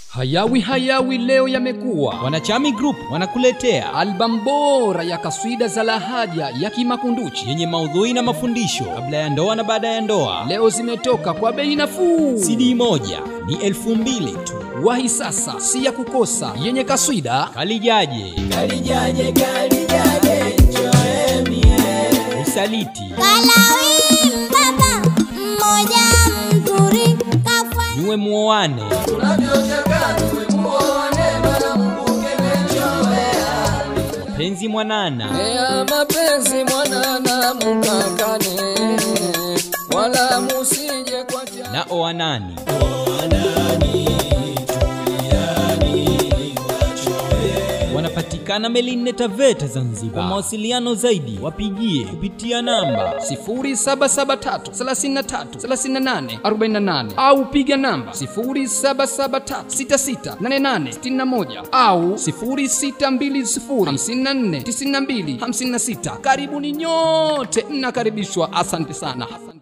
Hayawi leo yamekuwa. Wanachami Group wanakuletea album bora ya kaswida za Lahaja ya Makunduchi yenye maudhui na mafundisho kabla ya ndoa na baada ya ndoa. Leo zimetoka kwa bei nafuu. CD moja ni 2,000 tu. Wahi sasa, si ya kukosa, yenye kaswida Kalijaje, Joemie, Usaliti, Kalawi baba mmoja mzuri kafanya Nyue muoane, Mapenzi mwanana, mapenzi mwanana mkakane, wala musije kwa na oanani. Wanapatikana Meline Taveta Zanzibar. Kwa mawasiliano zaidi wapigie kupitia namba 0773 33 38 48 au piga namba 0773 66 88 61 au 0620 54 92 56. Karibuni nyote, mnakaribishwa. Asante sana.